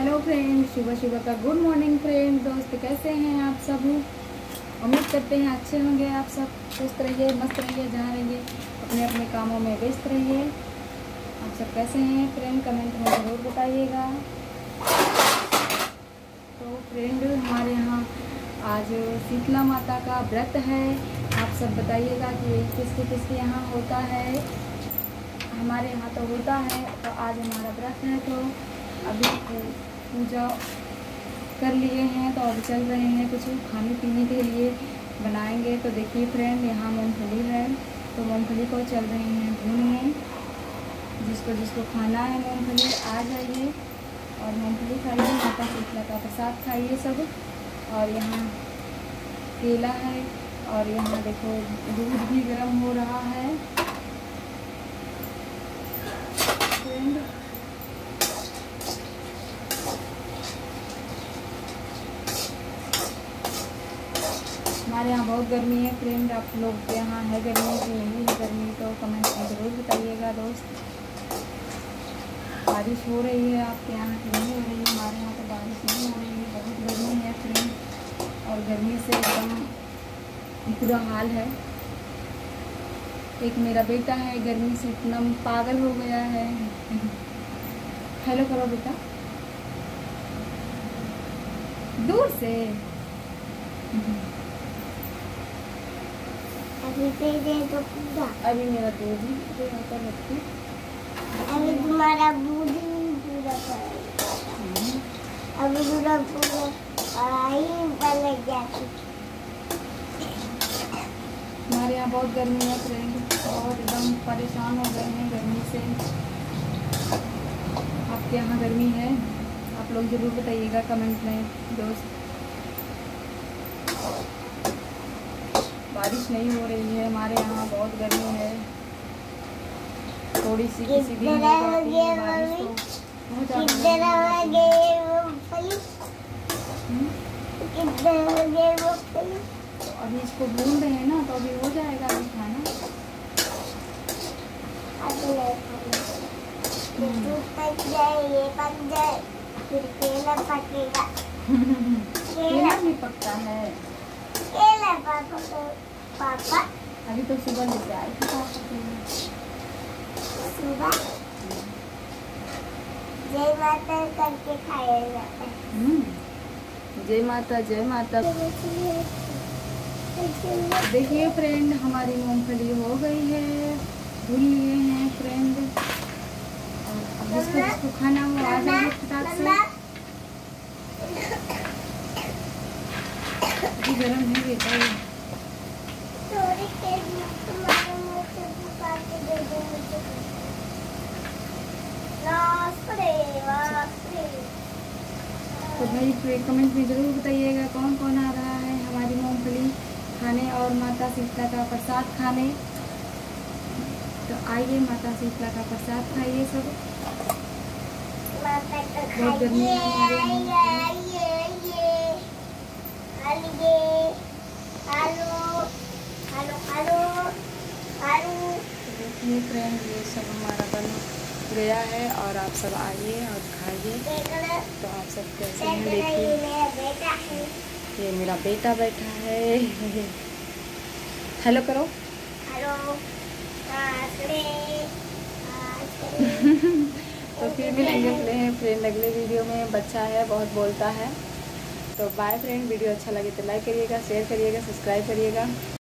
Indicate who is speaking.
Speaker 1: Hello friend, सुबह सुबह का गुड मॉर्निंग फ्रेंड। दोस्त कैसे हैं आप सब? उम्मीद करते हैं अच्छे होंगे आप सब। स्वस्थ रहिए, मस्त रहिए, जहाँ रहिए अपने अपने कामों में व्यस्त रहिए। आप सब कैसे हैं फ्रेंड? कमेंट में ज़रूर बताइएगा। तो फ्रेंड, हमारे यहाँ आज शीतला माता का व्रत है। आप सब बताइएगा कि किसके किसके यहाँ होता है। हमारे यहाँ तो होता है, तो आज हमारा व्रत है। तो अभी पूजा कर लिए हैं, तो अब चल रहे हैं कुछ खाने पीने के लिए बनाएंगे। तो देखिए फ्रेंड, यहाँ मूंगफली है, तो मूंगफली को चल रहे हैं भूनने। जिसको जिसको खाना है मूंगफली आ जाइए और मूंगफली खाइए, माता शीतला का प्रसाद खाइए सब। और यहाँ केला है और यहाँ देखो दूध भी गर्म हो रहा है फ्रेंड। हमारे यहाँ बहुत गर्मी है फ्रेंड। आप लोग के यहाँ है गर्मी कि नहीं है गर्मी, तो कमेंट में ज़रूर बताइएगा दोस्त। बारिश हो रही है आपके यहाँ कि नहीं हो रही है? हमारे यहाँ तो बारिश नहीं हो रही है, बहुत गर्मी है फ्रेंड। और गर्मी से एकदम बुरा हाल है। एक मेरा बेटा है, गर्मी से इतना पागल हो गया है। हेलो करो बेटा, दूर से।
Speaker 2: अभी दे तो पूरा।
Speaker 1: अभी मेरा दूध ही जो यहाँ पर रखती।
Speaker 2: अभी तुम्हारा दूध ही पूरा पड़ा। अभी पूरा पूरा पढ़ाई पर लग जाती।
Speaker 1: हमारे यहाँ बहुत गर्मी है फ्रेंड, बहुत एकदम परेशान हो गए हैं गर्मी से। आपके यहाँ गर्मी है? आप लोग ज़रूर बताइएगा कमेंट में दोस्त। बारिश नहीं हो रही है हमारे यहाँ, बहुत गर्मी है। थोड़ी सी किसी दिन हो जाती है बारिश तो बहुत ज़्यादा। तो अभी इसको भून रहे हैं ना, तो अभी हो जाएगा अभी खाना।
Speaker 2: पक जाए, ये पक जाए, फिर केला पकेगा।
Speaker 1: केला भी पकता है?
Speaker 2: केला पापा
Speaker 1: अभी तो सुबह लेके आए थे पापा केला।
Speaker 2: सुबह जय माता करके खाया जाता है।
Speaker 1: जय माता, जय माता। देखिए फ्रेंड, हमारी मूंगफली हो गई है, भून लिए हैं फ्रेंड। और अब जिसको जिसको खाना हो आ जाइए फटाक से। अभी गर्म है बेटा ये।
Speaker 2: थोड़ी देर में तुम्हारे मुंह से निकाल के दे दो मुझे।
Speaker 1: तो भाई कमेंट में ज़रूर बताइएगा कौन कौन आ रहा है हमारी मूंगफली खाने और माता शीतला का प्रसाद खाने। तो आइए माता शीतला का प्रसाद खाइए सब। बहुत गर्मी है हमारे यहाँ। देखिए फ्रेंड, ये सब हमारा बन गया है और आप सब आइए और खाइए। तो आप सब कैसे हैं देखिए। ये मेरा बेटा बैठा है। हेलो करो।
Speaker 2: हेलो।
Speaker 1: तो फिर मिलेंगे फ्रेंड अगले वीडियो में। बच्चा है, बहुत बोलता है। तो बाय फ्रेंड। वीडियो अच्छा लगे तो लाइक करिएगा, शेयर करिएगा, सब्सक्राइब करिएगा।